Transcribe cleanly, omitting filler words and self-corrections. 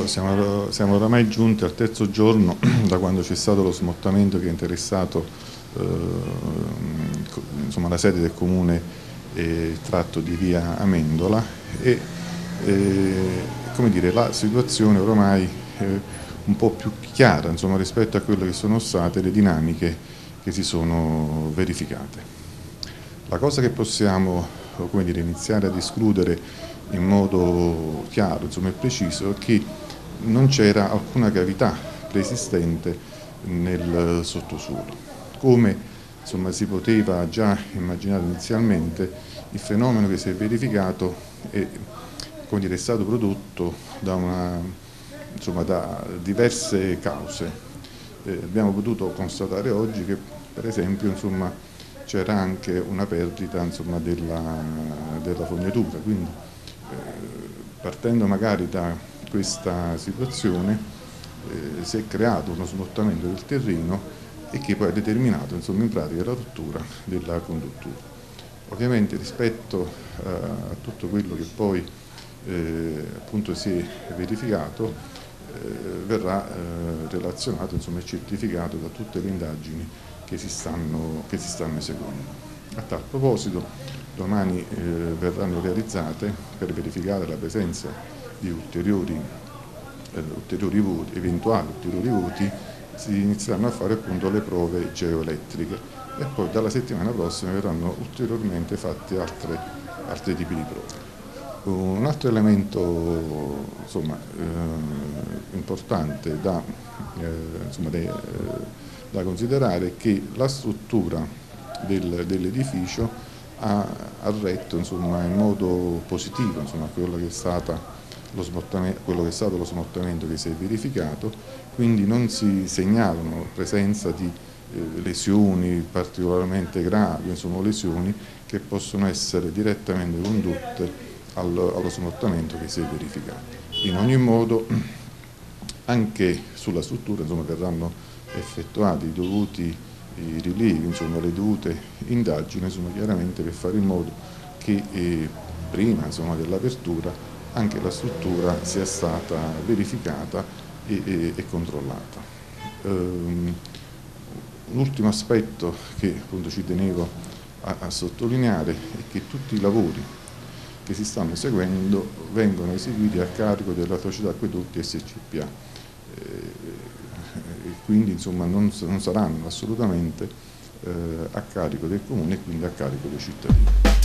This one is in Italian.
Siamo oramai giunti al terzo giorno da quando c'è stato lo smottamento che ha interessato insomma, la sede del comune e il tratto di via Amendola e come dire, la situazione oramai è un po' più chiara insomma, rispetto a quelle che sono state le dinamiche che si sono verificate. La cosa che possiamo come dire, iniziare ad escludere in modo chiaro insomma, e preciso è che non c'era alcuna cavità preesistente nel sottosuolo. Come insomma, si poteva già immaginare inizialmente, il fenomeno che si è verificato è, come dire, è stato prodotto da diverse cause. Abbiamo potuto constatare oggi che per esempio c'era anche una perdita insomma, della fognatura, quindi partendo magari da questa situazione si è creato uno smottamento del terreno e che poi ha determinato insomma, in pratica la rottura della conduttura. Ovviamente rispetto a tutto quello che poi appunto si è verificato verrà relazionato insomma, e certificato da tutte le indagini che si stanno eseguendo. A tal proposito domani verranno realizzate per verificare la presenza di eventuali ulteriori voti, si inizieranno a fare appunto le prove geoelettriche e poi dalla settimana prossima verranno ulteriormente fatti altri tipi di prove. Un altro elemento insomma, importante da considerare è che la struttura dell'edificio ha retto insomma, in modo positivo insomma, quello che è stato lo smottamento che si è verificato, quindi non si segnalano presenza di lesioni particolarmente gravi, insomma lesioni che possono essere direttamente condotte allo smottamento che si è verificato. In ogni modo anche sulla struttura insomma, verranno effettuati i dovuti rilievi, insomma, le dovute indagini insomma, chiaramente per fare in modo che prima insomma, dell'apertura anche la struttura sia stata verificata e controllata. Un ultimo aspetto che appunto ci tenevo a sottolineare è che tutti i lavori che si stanno eseguendo vengono eseguiti a carico della società Acquedotti SCPA e quindi insomma, non saranno assolutamente a carico del comune e quindi a carico dei cittadini.